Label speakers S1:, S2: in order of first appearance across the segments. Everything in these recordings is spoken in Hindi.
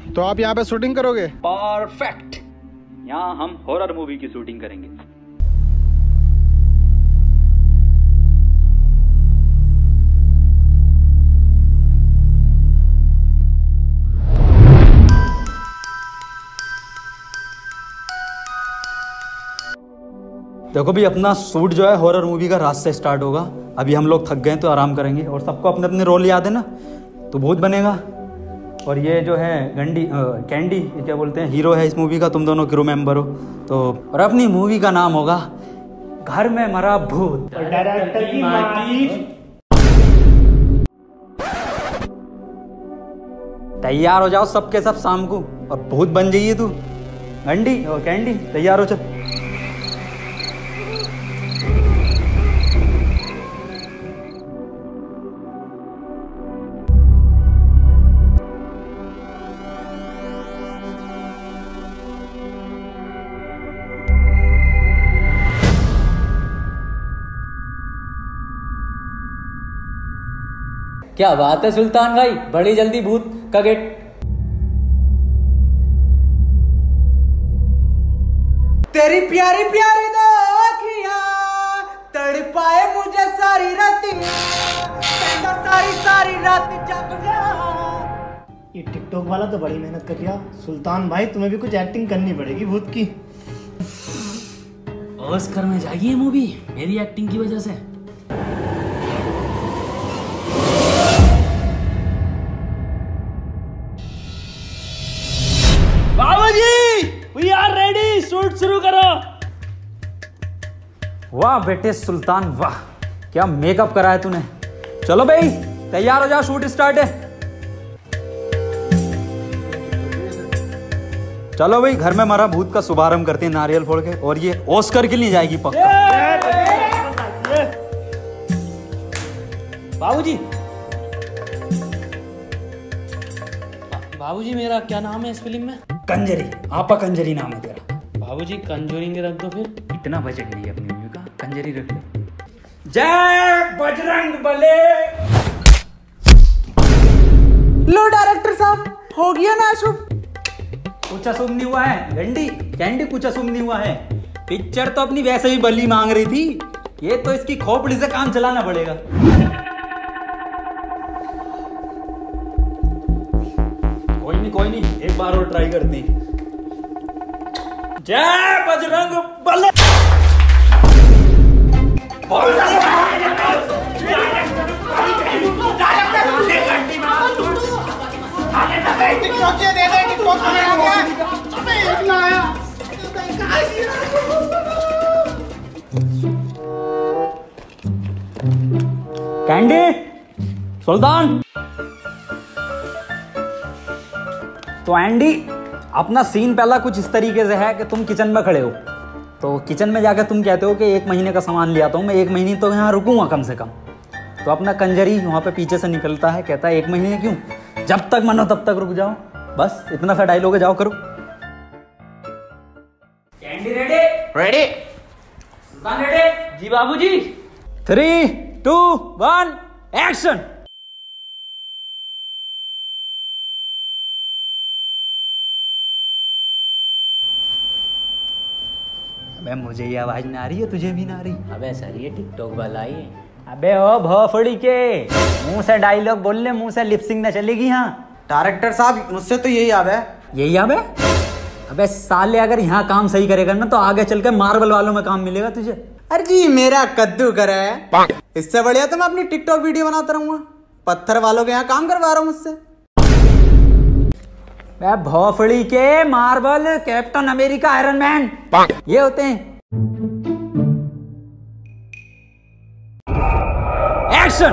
S1: तो आप यहाँ पे शूटिंग करोगे?
S2: परफेक्ट, यहाँ हम हॉरर मूवी की शूटिंग करेंगे। देखो भी अपना शूट जो है हॉरर मूवी का रात से स्टार्ट होगा। अभी हम लोग थक गए तो आराम करेंगे और सबको अपने अपने रोल याद है ना, तो भूत बनेगा। और ये जो है कैंडी ये क्या बोलते हैं, हीरो है इस मूवी का, तुम दोनों क्रू मेंबर हो। तो और अपनी मूवी का नाम होगा घर में मरा भूत। डायरेक्टर की माटी। तैयार हो जाओ सबके सब शाम को और भूत बन जाइए तू। घंटी और कैंडी तैयार हो चल।
S3: क्या बात है सुल्तान भाई, बड़ी जल्दी भूत का गेट।
S4: तेरी प्यारी प्यारी दो आँखियां तड़पाए मुझे सारी रातियां, सारी सारी रात जग जा।
S5: ये टिकटॉक वाला तो बड़ी मेहनत कर गया। सुल्तान भाई तुम्हें भी कुछ एक्टिंग करनी पड़ेगी भूत की।
S3: ऑस्कर में जाएगी ये मूवी मेरी एक्टिंग की वजह से।
S6: We are ready, शूट शुरू करो।
S2: वाह बेटे सुल्तान वाह, क्या मेकअप करा है तूने। चलो भाई तैयार हो जाओ, शूट स्टार्ट है। चलो भाई घर में मरा भूत का शुभारंभ करते हैं नारियल फोड़ के, और ये ऑस्कर के लिए जाएगी पक्का।
S6: बाबूजी मेरा क्या नाम है इस फिल्म में?
S2: कंजरी, आपा कंजरी नाम है तेरा।
S6: बाबूजी कंजूरिंग रख दो फिर।
S2: इतना बजट नहीं है अपनी मूवी का, कंजरी रख ले। जय बजरंग बले।
S4: लो डायरेक्टर साहब, हो गया ना शुभ?
S2: कुछ अशुभ नहीं हुआ है गंडी कैंडी, कुछ अशुभ नहीं हुआ है। पिक्चर तो अपनी वैसे ही बली मांग रही थी, ये तो इसकी खोपड़ी से काम चलाना पड़ेगा। कोई नहीं एक बार और ट्राई करते हैं। जय बजरंग बले। कैंडी सुल्तान। तो एंडी अपना सीन पहला कुछ इस तरीके से है कि तुम किचन में खड़े हो, तो किचन में जाकर तुम कहते हो कि 1 महीने का सामान ले आता हूँ मैं, 1 महीने तो यहाँ रुकूंगा कम से कम। तो अपना कंजरी वहाँ पे पीछे से निकलता है, कहता है 1 महीने क्यों, जब तक मनो तब तक रुक जाओ। बस इतना सा डायलॉग है, जाओ करो। Candy ready?
S4: Ready.
S2: Sultan ready?
S6: जी बाबूजी।
S2: 3, 2, 1 एक्शन। अबे मुझे ये आवाज ना आ रही है, तुझे भी ना आ रही?
S3: अबे सर ये टिकटॉक वाला ही है।
S2: अबे ओ भोफड़ी के मुंह से डायलॉग बोल ले, मुंह से लिपसिंग ना चलेगी। यहाँ
S4: डायरेक्टर साहब मुझसे तो यही याद है।
S2: यही याद है? अबे साले अगर यहाँ काम सही करेगा ना तो आगे चल के मार्बल वालों में काम मिलेगा तुझे।
S4: अरे जी मेरा कद्दू कर है, इससे बढ़िया तो मैं अपनी टिकटॉक वीडियो बनाता रहूंगा। पत्थर वालों के यहाँ काम करवा रहा हूँ मुझसे।
S2: भोफड़ी के Marvel, captain America, iron man ये होते हैं। एक्शन।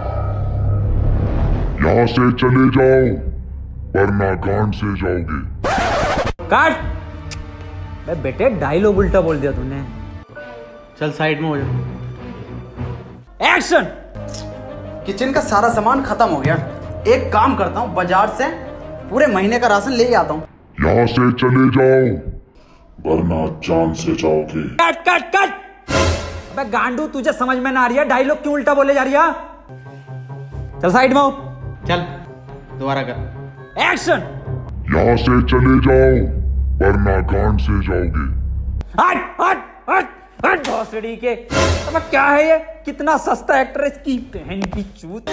S7: यहाँ से चले जाओ वरना गांड से जाओगे।
S2: काट। बे बेटे डायलॉग उल्टा बोल दिया तूने।
S6: चल साइड में हो जा।
S2: एक्शन।
S4: किचन का सारा सामान खत्म हो गया, एक काम करता हूँ बाजार से पूरे महीने का राशन ले आता हूँ।
S7: यहाँ से चले जाओ वरना जान से जाओगे।
S2: Cut cut cut. अबे गांडू तुझे समझ में ना आ रही है, डायलॉग क्यों उल्टा बोले जा रही है? चल साइड में हो।
S6: चल दोबारा कर।
S2: एक्शन।
S7: यहाँ से चले जाओ वरना गांड से जाओगे।
S2: हट हट हट हट भोसड़ी के। अब क्या है ये, कितना सस्ता एक्ट्रेस की बहन की चूत।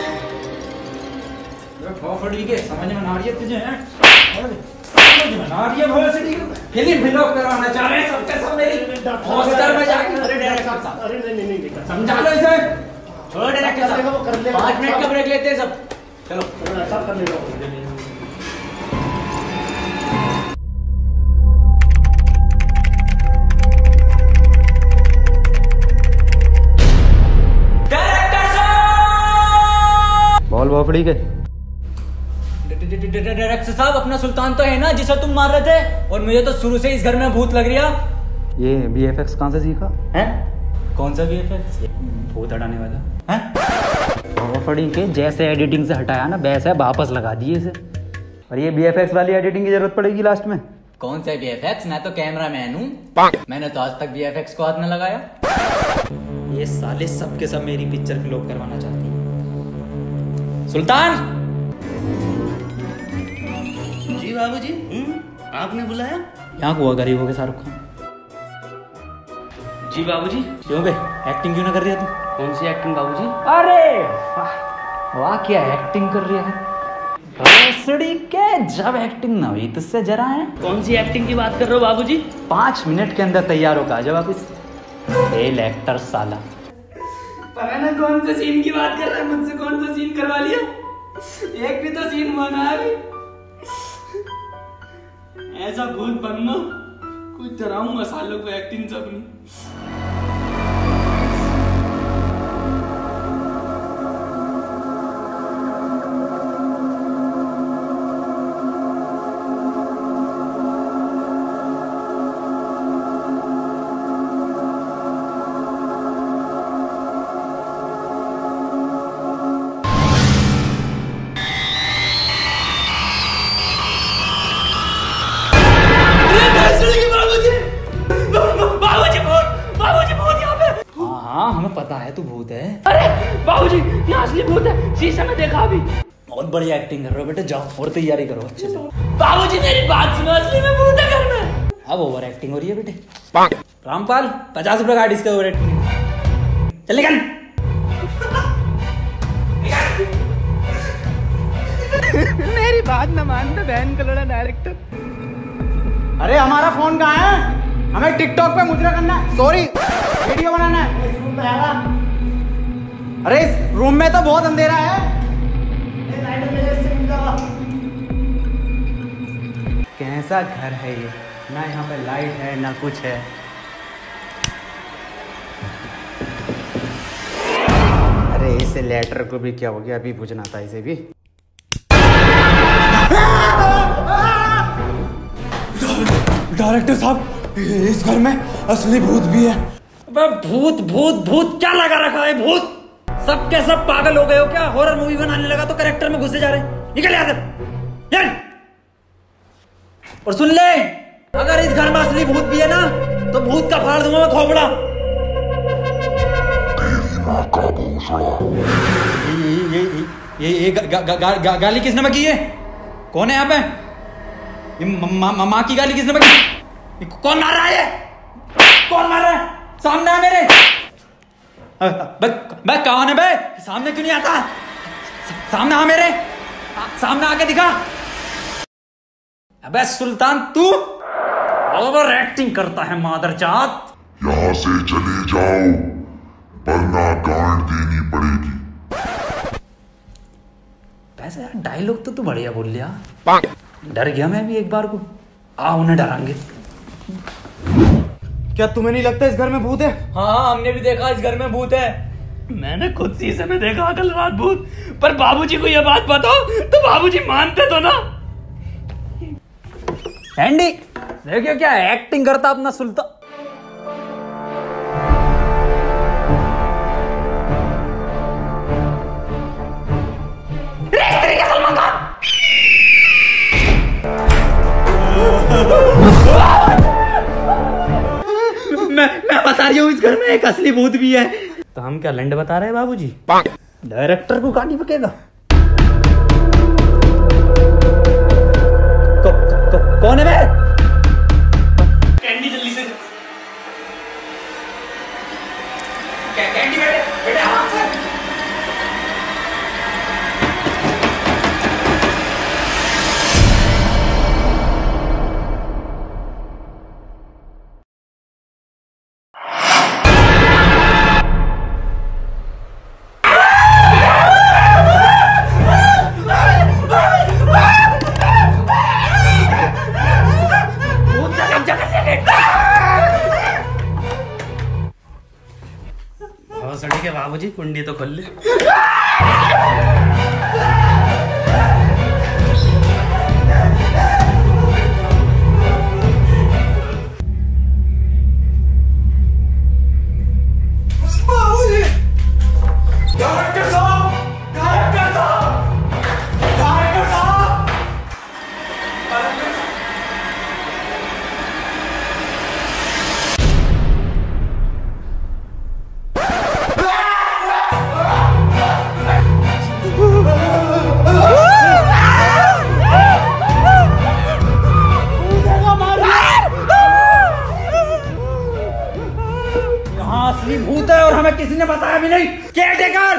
S2: भोसड़ी के समझ में ना रही है तुझे, समझ में ना रही है भोसड़ी के। फिल्म ब्लॉक करवाना चाह रहे हैं सबके सब मेरी हॉस्टल में जाके।
S5: अरे डायरेक्टर साहब, अरे नहीं
S2: समझा लो इसे।
S3: छोड़ो डायरेक्टर साहब, 5 मिनट का ब्रेक लेते हैं सब। चलो
S5: सब कर लेगा।
S2: बोल भोसड़ी के।
S3: डायरेक्टर साहब, अपना सुल्तान तो है ना जिसे तुम मार रहे थे, और मुझे तो शुरू से इस घर में भूत लग रहा।
S2: ये VFX कहाँ से सीखा है?
S3: कौन सा VFX? भूत हटाने वाला
S2: है। भोसड़ी के जैसे एडिटिंग से हटाया ना वैसे वापस लगा दिए इसे। और ये VFX वाली एडिटिंग की जरूरत पड़ेगी लास्ट में।
S3: कौन सा VFX? मैं तो कैमरा मैन हूँ, मैंने तो आज तक VFX को हाथ न लगाया।
S2: ये साले सब के सब मेरी पिक्चर फ्लॉप करवाना चाहती है। सुल्तान
S6: जी बाबूजी, आपने बुलाया?
S2: यहाँ हुआ गरीब हो गए शाहरुख खान।
S6: जी बाबूजी।
S2: क्यों बे, एक्टिंग क्यों ना कर रही है तू?
S6: कौन सी एक्टिंग बाबूजी?
S2: अरे वाह वाह, क्या एक्टिंग कर रही है भोसड़ी के। जब एक्टिंग ना हुई तुझसे जरा है।
S6: कौन सी एक्टिंग की बात कर रहे हो बाबूजी?
S2: 5 मिनट के अंदर तैयार होगा जब आप इस फेल एक्टर साला।
S6: पता ना कौन से सीन की बात कर रहा है, मुझसे कौन सा सीन करवा लिया। एक भी तो सीन बना अभी। ऐसा भूत बनना, कुछ डराऊंगा सालों को एक्टिंग से अपनी।
S2: हाँ हमें पता है तू भूत है।
S6: अरे बाबूजी, ये असली भूत है, शीशे में देखा अभी।
S2: बहुत बढ़िया एक्टिंग कर रहे हो बेटे, जाओ और तैयारी करो अच्छे से।
S6: बाबूजी मेरी बात सुनो, असली में भूत है घर में।
S2: अब ओवर एक्टिंग हो रही है बेटे। रामपाल 50 रुपए काट इसका ओवर एक्टिंग। चल निकल।
S6: मेरी बात न मानते बहन का लड़ा डायरेक्टर।
S4: अरे हमारा फोन कहाँ है? हमें टिकटॉक पे मुजरा करना है, सॉरी वीडियो बनाना है।
S5: इस रूम में आएगा।
S4: अरे इस रूम में तो बहुत अंधेरा है।
S5: लाइट मेरे से मिल जाओ।
S4: कैसा घर है ये, ना यहाँ पे लाइट है ना कुछ है। अरे इस लेटर को भी क्या हो गया, अभी पूछना था इसे भी।
S2: डायरेक्टर साहब, इस घर में असली भूत भी है। अबे भूत भूत भूत क्या लगा रखा है? भूत सबके सब पागल हो गए हो क्या? हॉरर मूवी बनाने लगा तो कैरेक्टर में घुसे जा रहे हैं। निकल यहाँ से। और सुन ले, अगर इस घर में असली भूत भी है ना तो भूत का फाड़ दूंगा मैं खोपड़ा।
S7: तेरी माँ का भोसड़ा।
S2: ये गाली किसने बकी है? कौन है यहाँ पे? ये माँ की गाली किसने बकी? कौन मार रहा है ये? कौन मार रहा है? सामने आ मेरे। बे कौन है बे? सामने क्यों नहीं आता? सामने आ मेरे, सामने आके दिखा। अबे सुल्तान तू ओवर एक्टिंग करता है मादरजात।
S7: यहाँ से चले जाओ वरना गांड देनी पड़ेगी।
S2: वैसे यार डायलॉग तो तू बढ़िया बोल लिया। डर गया मैं भी एक बार को। आ उन्हें डरांगे।
S4: क्या तुम्हें नहीं लगता इस घर में भूत है?
S3: हाँ, हमने भी देखा इस घर में भूत है।
S6: मैंने खुद शीशे में देखा कल रात भूत। पर बाबूजी को यह बात बताओ तो बाबूजी मानते तो ना।
S2: एंडी देखियो क्या एक्टिंग करता अपना सुल्तान।
S6: मैं बता रही हूँ इस घर में एक असली भूत भी है। तो हम क्या लंड बता रहे हैं बाबूजी?
S2: डायरेक्टर को कहानी पकेगा। कौन है बे?
S6: कैंडी जल्दी से कैंडी बेटे बेटे आराम से।
S2: भोसड़ी के बाबूजी कुंडी तो खोल ले। असली भूत है और हमें किसी ने बताया भी नहीं। केयरटेकर।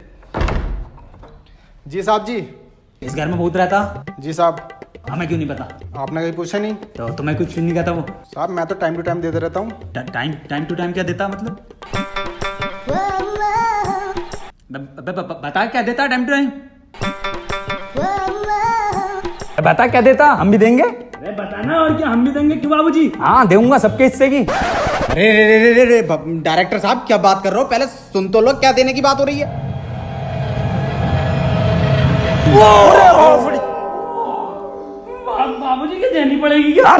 S4: जी साहब जी।
S2: इस घर में भूत रहता?
S4: जी साहब।
S2: हमें क्यों नहीं पता?
S4: आपने कहीं पूछा नहीं?
S2: तो तुम्हें कुछ नहीं कहता वो?
S4: साहब मैं तो टाइम टू टाइम देते रहता हूँ।
S2: टाइम टू टाइम क्या देता मतलब? बता क्या देता टाइम टू टाइम? बता क्या देता, हम भी देंगे।
S6: अरे बताना और क्या, हम भी देंगे क्यों बाबूजी?
S2: हाँ दूंगा सबके हिस्से की।
S4: अरे रे रे रे रे डायरेक्टर साहब क्या बात कर रहे हो, पहले सुन तो लो क्या देने की बात हो रही है।
S6: बाबूजी की देनी पड़ेगी क्या?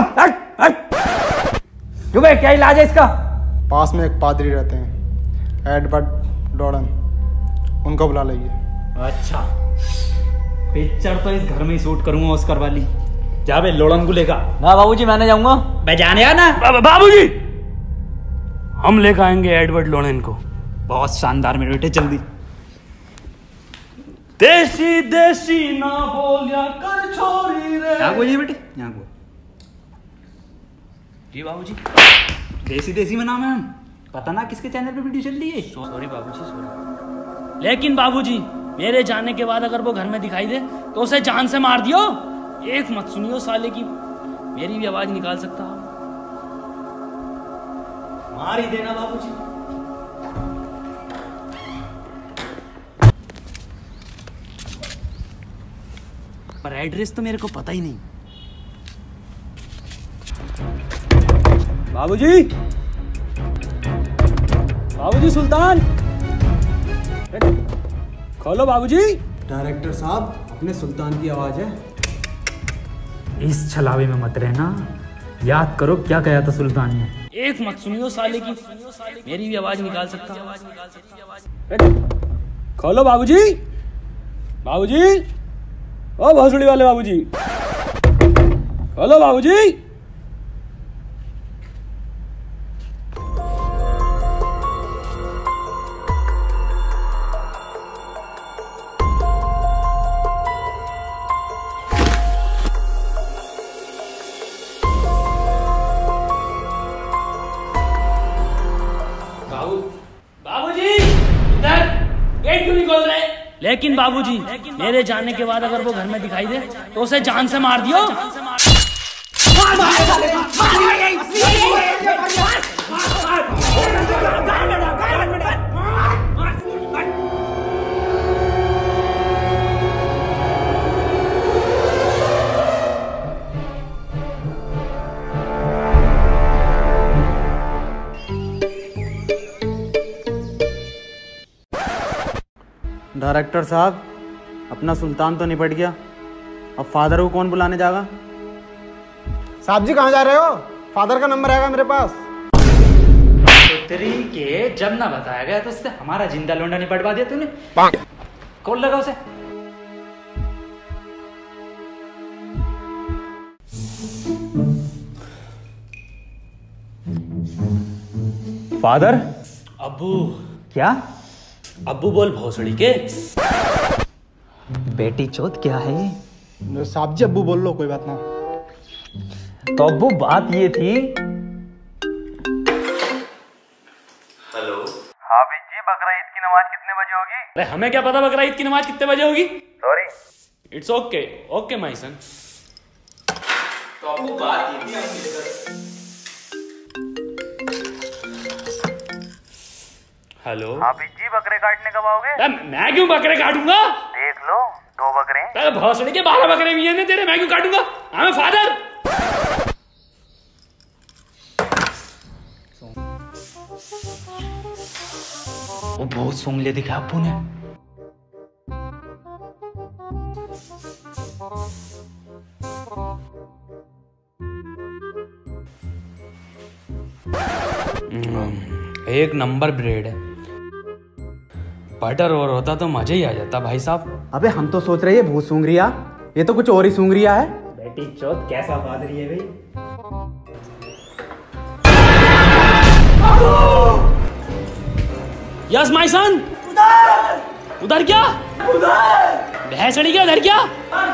S2: क्यों भाई क्या इलाज है इसका?
S4: पास में एक पादरी रहते हैं, एडवर्ड डॉर्डन, उनको बुला लीजिए।
S2: अच्छा पिक्चर तो इस घर में ही शूट करूंगा ऑस्कर वाली। जा बे लोड़न को लेगा।
S3: ना बाबूजी मैं नहीं जाऊंगा।
S2: मैं जाने आना।
S6: बाबूजी हम लेकर आएंगे एडवर्ड लोनेन को।
S2: बहुत शानदार मेरे बेटे, जल्दी।
S6: देसी देसी ना बोलिया कर छोरी रे।
S2: यहाँ बोलिए बेटे, यहाँ बोल।
S6: जी बाबूजी।
S2: देसी देसी में नाम है। पता ना किसके चैनल पे वीडियो चल रही है।
S6: सॉरी बाबूजी सॉरी। लेकिन बाबूजी मेरे जाने के बाद अगर वो घर में दिखाई दे तो उसे जान से मार दियो। एक मत सुनियो साले की, मेरी भी आवाज निकाल सकता हो। मार ही देना बाबूजी।
S2: पर एड्रेस तो मेरे को पता ही नहीं।
S6: बाबूजी बाबूजी सुल्तान खोलो बाबूजी।
S4: डायरेक्टर साहब अपने सुल्तान की आवाज है।
S2: इस छलावे में मत रहना, याद करो क्या कहा था सुल्तान ने।
S6: एक मत सुनियो साले की, मेरी भी आवाज निकाल सकता हूँ। खोलो बाबूजी। बाबूजी ओ भोसड़ी वाले बाबूजी खोलो बाबूजी। बाबूजी इधर गेट क्यों नहीं खोल रहे? लेकिन बाबूजी मेरे जाने के बाद अगर वो घर में दिखाई दे तो उसे जान से मार दियो।
S4: डायरेक्टर साहब अपना सुल्तान तो निपट गया, अब फादर को कौन बुलाने जाएगा? साहब जी कहाँ जा रहे हो? फादर का नंबर आएगा मेरे पास।
S2: पुत्री के जब ना बताया गया तो उससे हमारा जिंदा लोंडा निपटवा दिया तूने। कौन लगा उसे? फादर।
S6: अब्बू।
S2: क्या?
S6: अब्बू बोल भोसड़ी के।
S2: बेटी चोत क्या है ये?
S4: साहब जी अब्बू बोल लो, कोई बात ना।
S2: तो अब वो बात ये थी।
S1: हेलो। हाफिज जी, बकरा ईद की नमाज कितने बजे होगी?
S6: अरे हमें क्या पता बकरा ईद की नमाज कितने बजे होगी?
S1: Sorry.
S6: It's okay, okay my son.
S1: तो आपको बात ये थी, आप मिलकर।
S6: हेलो।
S1: हाफिज जी, बकरे काटने कब आओगे?
S6: मैं क्यों बकरे काटूंगा?
S1: देख लो, 2 बकरे।
S6: अरे भोसड़ी के 12 बकरे भी हैं तेरे, मैं क्यों काटूंगा? I am father.
S2: वो बहुत सूंघ दिखा अप्पू ने।
S6: एक नंबर ब्रेड है, बटर और होता तो मजा ही आ जाता भाई साहब।
S4: अबे हम तो सोच रहे हैं भूत सूंघ रिया, ये तो कुछ और ही सूंघ रिया है।
S5: बेटी चौथ कैसा पादरी है भाई।
S6: Yes my son. उधर क्या? भैंसड़ी क्या? उधर क्या?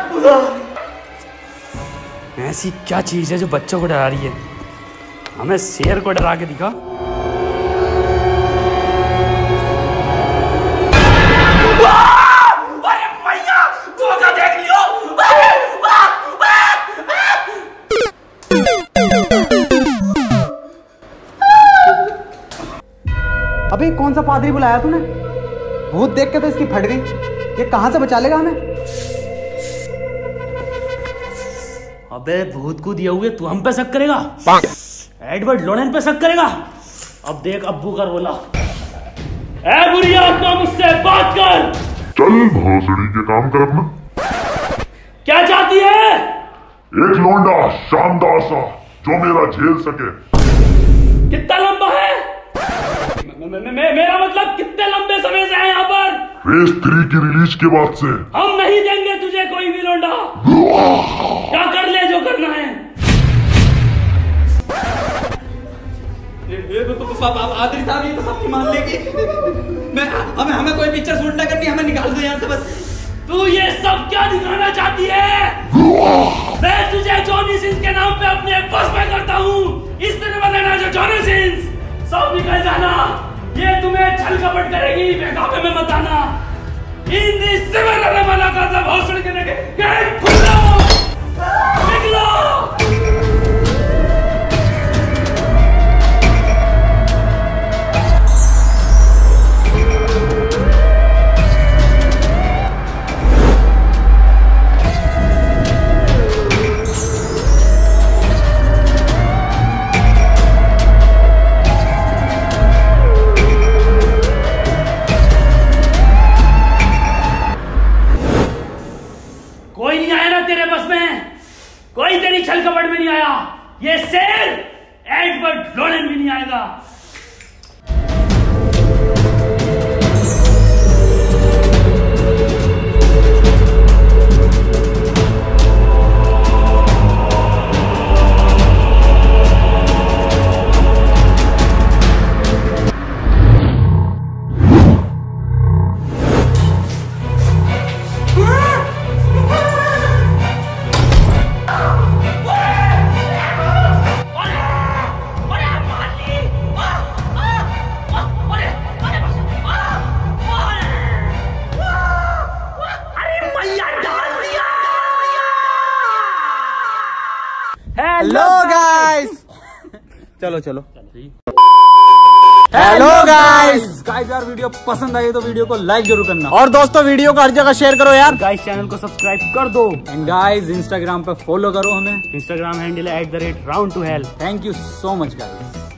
S6: ऐसी क्या चीज है जो बच्चों को डरा रही है? हमें शेर को डरा के दिखा।
S4: अबे कौन सा पादरी बुलाया तूने? भूत देख के तो इसकी फट गई। ये कहां से बचा लेगा हमें?
S6: अबे भूत को दिए हुए तू हम पे शक करेगा? एडवर्ड लोरेन पे शक करेगा? अब देख अब्बू का रोला। ए बुरी आत्मा, मुझसे बात कर।
S7: चल भोसड़ी के काम कर अपना।
S6: क्या चाहती है?
S7: एक लौंडा शानदार सा जो मेरा झेल सके।
S6: कितना लंबा है? मेरा मतलब कितने लंबे समय से है यहाँ पर?
S7: रेस 3 की रिलीज के बाद से।
S6: हम नहीं देंगे तुझे कोई भी लौंडा। क्या कर ले जो करना है।
S2: आदरी साहब ये तो सब मान लेगी। हमें कोई पिक्चर शूट ना करनी, हमें निकाल दो यहाँ से बस।
S6: तू ये सब क्या दिखाना चाहती है? मैं तुझे जॉनी सिंस के नाम पे अपने बस में करता हूँ। इस तरह बताना जो जॉनी सिंस, सब निकल जाना। ये तुम्हें छल कपट करेगी, बेकाबे में मत आना। इन दिस सिवर वाला का सब हौसले के लगे। गेट खुलो, निकलो। कोई नहीं आया ना तेरे बस में, कोई तेरी छल कपट में नहीं आया। ये शेर एडवर्ड लोरेन भी नहीं आएगा।
S4: हेलो गाइस, चलो हेलो गाइस
S2: यार वीडियो पसंद आई तो वीडियो को लाइक जरूर करना,
S4: और दोस्तों वीडियो को हर जगह शेयर करो यार।
S6: गाइस चैनल को सब्सक्राइब कर दो।
S2: एंड गाइस इंस्टाग्राम पे फॉलो करो हमें।
S6: इंस्टाग्राम हैंडल है @round2hell।
S2: Thank you so much guys.